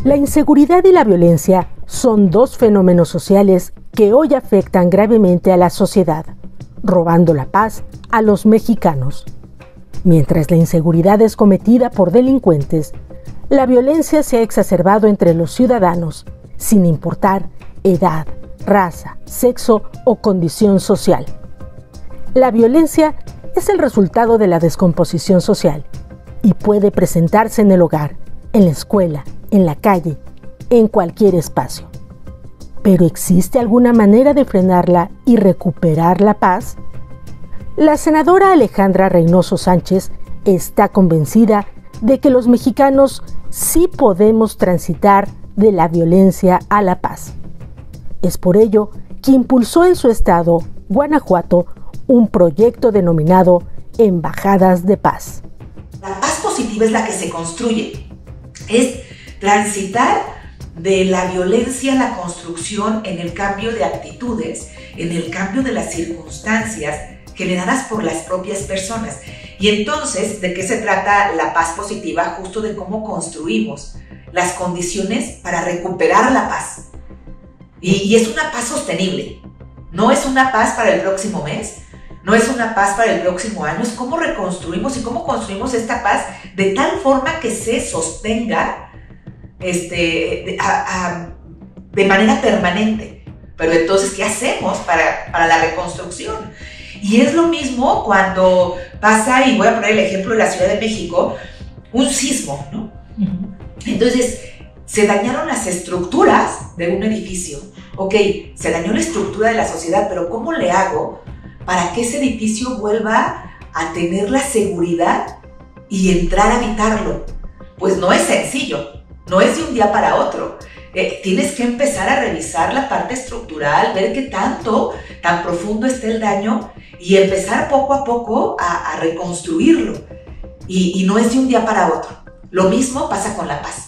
La inseguridad y la violencia son dos fenómenos sociales que hoy afectan gravemente a la sociedad, robando la paz a los mexicanos. Mientras la inseguridad es cometida por delincuentes, la violencia se ha exacerbado entre los ciudadanos, sin importar edad, raza, sexo o condición social. La violencia es el resultado de la descomposición social y puede presentarse en el hogar, en la escuela, en la calle, en cualquier espacio. ¿Pero existe alguna manera de frenarla y recuperar la paz? La senadora Alejandra Reynoso Sánchez está convencida de que los mexicanos sí podemos transitar de la violencia a la paz. Es por ello que impulsó en su estado, Guanajuato, un proyecto denominado Embajadas de Paz. La paz positiva es la que se construye, es transitar de la violencia a la construcción en el cambio de actitudes, en el cambio de las circunstancias generadas por las propias personas. Y entonces, ¿de qué se trata la paz positiva? Justo de cómo construimos las condiciones para recuperar la paz. Y es una paz sostenible, no es una paz para el próximo mes, no es una paz para el próximo año, es cómo reconstruimos y cómo construimos esta paz de tal forma que se sostenga de manera permanente. Pero entonces, ¿qué hacemos para la reconstrucción? Y es lo mismo cuando pasa, y voy a poner el ejemplo de la Ciudad de México, un sismo, ¿no? Entonces, se dañaron las estructuras de un edificio. Ok, se dañó la estructura de la sociedad, pero ¿cómo le hago para que ese edificio vuelva a tener la seguridad y entrar a habitarlo? Pues no es sencillo, no es de un día para otro. Tienes que empezar a revisar la parte estructural, ver qué tan profundo está el daño y empezar poco a poco a reconstruirlo. Y no es de un día para otro. Lo mismo pasa con la paz.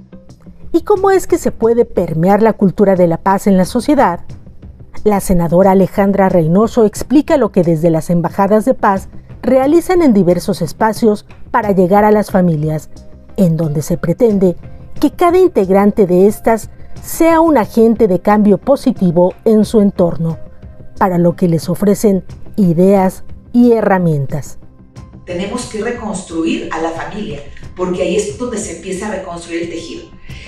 ¿Y cómo es que se puede permear la cultura de la paz en la sociedad? La senadora Alejandra Reynoso explica lo que desde las embajadas de paz realizan en diversos espacios para llegar a las familias, en donde se pretende que cada integrante de estas sea un agente de cambio positivo en su entorno, para lo que les ofrecen ideas y herramientas. Tenemos que reconstruir a la familia, porque ahí es donde se empieza a reconstruir el tejido.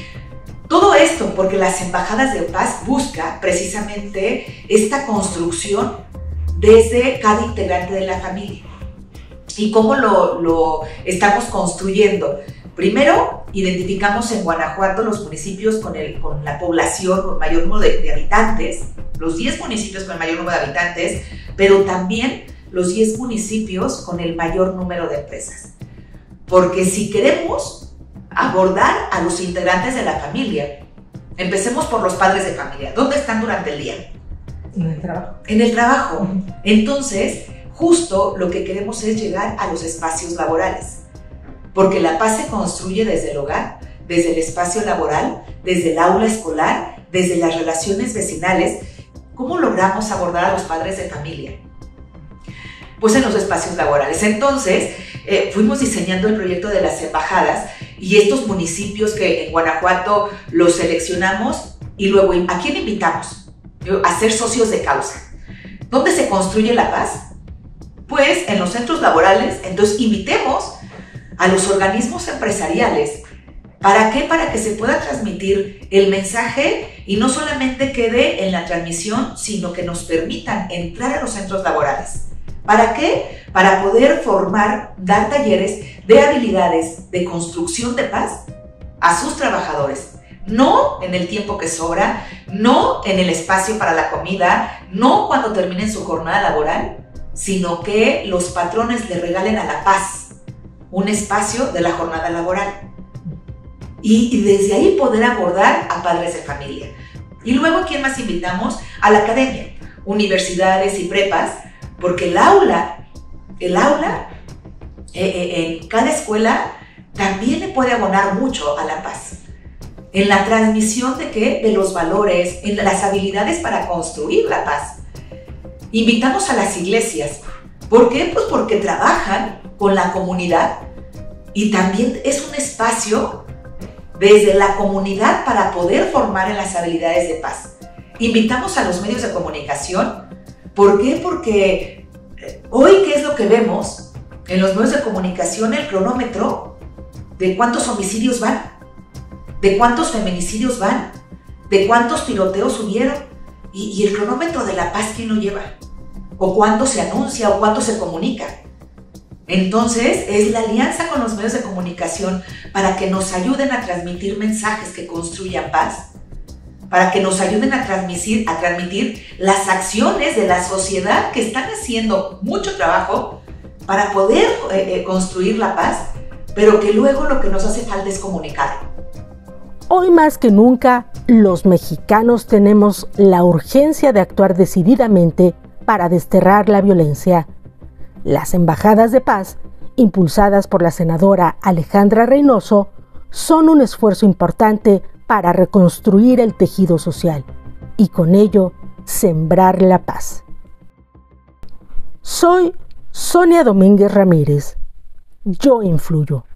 Todo esto porque las embajadas de paz busca precisamente esta construcción desde cada integrante de la familia. ¿Y cómo lo estamos construyendo? Primero, identificamos en Guanajuato los municipios con la población con mayor número de habitantes, los 10 municipios con el mayor número de habitantes, pero también los 10 municipios con el mayor número de empresas. Porque si queremos abordar a los integrantes de la familia, empecemos por los padres de familia. ¿Dónde están durante el día? En el trabajo. En el trabajo. Entonces, justo lo que queremos es llegar a los espacios laborales. Porque la paz se construye desde el hogar, desde el espacio laboral, desde el aula escolar, desde las relaciones vecinales. ¿Cómo logramos abordar a los padres de familia? Pues en los espacios laborales. Entonces, fuimos diseñando el proyecto de las embajadas y estos municipios que en Guanajuato los seleccionamos y luego, ¿a quién invitamos? A ser socios de causa. ¿Dónde se construye la paz? Pues en los centros laborales. Entonces, invitemos a los organismos empresariales. ¿Para qué? Para que se pueda transmitir el mensaje y no solamente quede en la transmisión, sino que nos permitan entrar a los centros laborales. ¿Para qué? Para poder formar, dar talleres de habilidades de construcción de paz a sus trabajadores. No en el tiempo que sobra, no en el espacio para la comida, no cuando terminen su jornada laboral, sino que los patrones le regalen a la paz un espacio de la jornada laboral. Y desde ahí poder abordar a padres de familia. Y luego, ¿quién más invitamos? A la academia, universidades y prepas, porque el aula en cada escuela también le puede abonar mucho a la paz. En la transmisión de ¿qué? De los valores, en las habilidades para construir la paz. Invitamos a las iglesias. ¿Por qué? Pues porque trabajan con la comunidad y también es un espacio desde la comunidad para poder formar en las habilidades de paz. Invitamos a los medios de comunicación. ¿Por qué? Porque hoy, ¿qué es lo que vemos? En los medios de comunicación, el cronómetro de cuántos homicidios van, de cuántos feminicidios van, de cuántos tiroteos hubieron, y el cronómetro de la paz, ¿quién lo lleva? O cuándo se anuncia, o cuándo se comunica. Entonces, es la alianza con los medios de comunicación para que nos ayuden a transmitir mensajes que construyan paz, para que nos ayuden a transmitir las acciones de la sociedad que están haciendo mucho trabajo para poder construir la paz, pero que luego lo que nos hace falta es comunicarlo. Hoy más que nunca, los mexicanos tenemos la urgencia de actuar decididamente para desterrar la violencia. Las embajadas de paz, impulsadas por la senadora Alejandra Reynoso, son un esfuerzo importante para reconstruir el tejido social y con ello sembrar la paz. Soy Sonia Domínguez Ramírez. Yo influyo.